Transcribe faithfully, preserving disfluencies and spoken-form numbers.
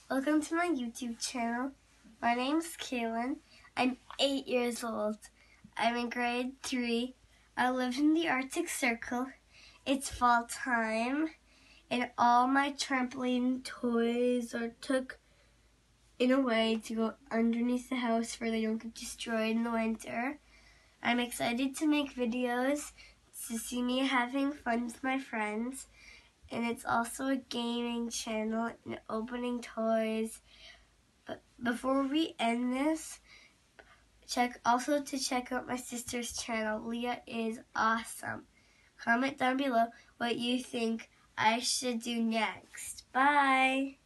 Welcome to my YouTube channel. My name's Kaylin. I'm eight years old. I'm in grade three. I live in the Arctic Circle. It's fall time, and all my trampoline toys are took in a way to go underneath the house where they don't get destroyed in the winter. I'm excited to make videos to see me having fun with my friends. And it's also a gaming channel and opening toys. But before we end this, check also to check out my sister's channel. Leah is awesome. Comment down below what you think I should do next. Bye!